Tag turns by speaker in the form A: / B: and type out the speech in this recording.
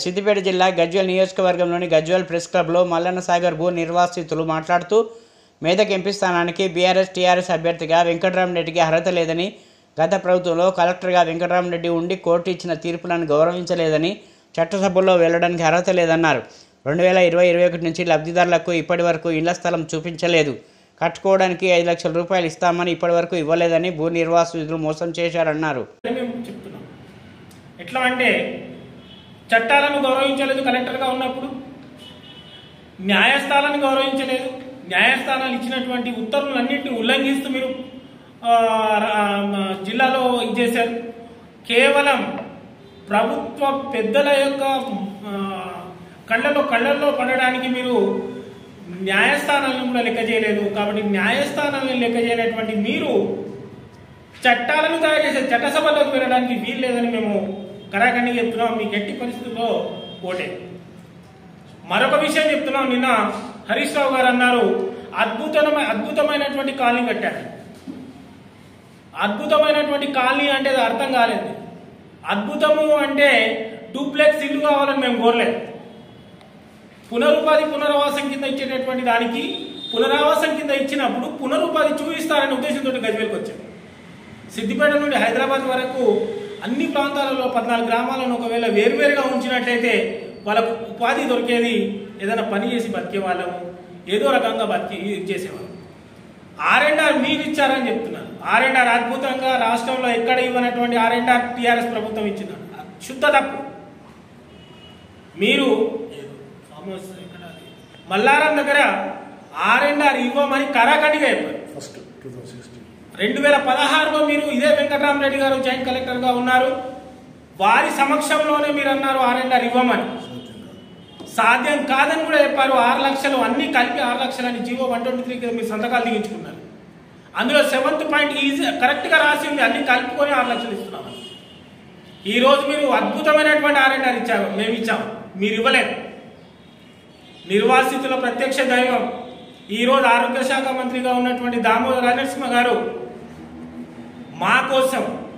A: సిద్దిపేట జిల్లా గజ్వేల్ నియోజకవర్గంలోని గజ్వేల్ ప్రెస్ క్లబ్లో మల్లన్న సాగర్ భూ నిర్వాసితులు మాట్లాడుతూ మేదక్ ఎంపీ స్థానానికి టీఆర్ఎస్ అభ్యర్థిగా వెంకటరామరెడ్డికి అర్హత లేదని, గత ప్రభుత్వంలో కలెక్టర్గా వెంకటరామరెడ్డి ఉండి కోర్టు ఇచ్చిన తీర్పులను గౌరవించలేదని, చట్టసభల్లో వెళ్లడానికి అర్హత లేదన్నారు. 2020-21 నుంచి లబ్ధిదారులకు ఇప్పటి వరకు ఇళ్ల స్థలం చూపించలేదు, కట్టుకోవడానికి 5 లక్షల రూపాయలు ఇస్తామని ఇప్పటి వరకు ఇవ్వలేదని భూ నిర్వాసితులు మోసం చేశారన్నారు.
B: ఎట్లా అంటే చట్టాలను గౌరవించలేదు, కలెక్టర్గా ఉన్నప్పుడు న్యాయస్థానాన్ని గౌరవించలేదు, న్యాయస్థానాలు ఇచ్చినటువంటి ఉత్తర్వులన్నింటినీ ఉల్లంఘిస్తూ మీరు జిల్లాలో ఇచ్చేశారు. కేవలం ప్రభుత్వ పెద్దల యొక్క కళ్ళల్లో పడడానికి మీరు న్యాయస్థానాలను కూడా లెక్క చేయలేదు. కాబట్టి న్యాయస్థానాలను లెక్క చేయనటువంటి మీరు చట్టాలను తయారు చేసే చట్టసభలోకి వెళ్ళడానికి వీలు లేదని మేము కరాఖండి చెప్తున్నాం. మీకు ఎట్టి పరిస్థితుల్లో ఓటే. మరొక విషయం చెప్తున్నాం. నిన్న హరీష్ రావు గారు అన్నారు, అద్భుతమైనటువంటి కాలనీ కట్టారు. అద్భుతమైనటువంటి కాలనీ అంటే అర్థం కాలేదు. అద్భుతము అంటే డూప్లెక్స్ ఇల్లు కావాలని మేము కోరలేదు. పునరావాసం కింద ఇచ్చేటటువంటి దానికి పునరావాసం కింద ఇచ్చినప్పుడు పునరుపాధి చూపిస్తారనే ఉద్దేశంతో గజ్వేల్కి వచ్చాం. సిద్దిపేట నుండి హైదరాబాద్ వరకు అన్ని ప్రాంతాలలో 14 గ్రామాలను ఒకవేళ వేరువేరుగా ఉంచినట్లయితే వాళ్ళకు ఉపాధి దొరికేది, ఏదైనా పని చేసి బతికే వాళ్ళము, ఏదో రకంగా చేసేవాళ్ళు. R&R మీరు ఇచ్చారని చెప్తున్నారు. R&R అద్భుతంగా రాష్ట్రంలో ఎక్కడ ఇవ్వనటువంటి R&R టీఆర్ఎస్ ప్రభుత్వం ఇచ్చింది. శుద్ధ తప్పు. మీరు మల్లారం దగ్గర R&R ఇవ్వమని కరాఖండిగా చెప్పారు. 2016లో మీరు ఇదే వెంకటరామరెడ్డి గారు జాయింట్ కలెక్టర్గా ఉన్నారు, వారి సమక్షంలోనే మీరు అన్నారు R&R ఇవ్వమని. సాధ్యం కాదని కూడా చెప్పారు. 6 లక్షలు అన్ని కలిపి 6 లక్షలు అని జీవో 123 మీరు సంతకాలు దిగించుకున్నారు. అందులో 7th పాయింట్ కరెక్ట్గా రాసి ఉంది, అన్ని కలుపుకొని 6 లక్షలు ఇస్తున్నాము. ఈరోజు మీరు అద్భుతమైనటువంటి R&R ఇచ్చారు, మేము ఇచ్చాము, మీరు ఇవ్వలేదు. నిర్వాసితుల ప్రత్యక్ష దైవం ఈరోజు ఆరోగ్య శాఖ మంత్రిగా ఉన్నటువంటి దామోదర రాజనరసింహ గారు మా కోసం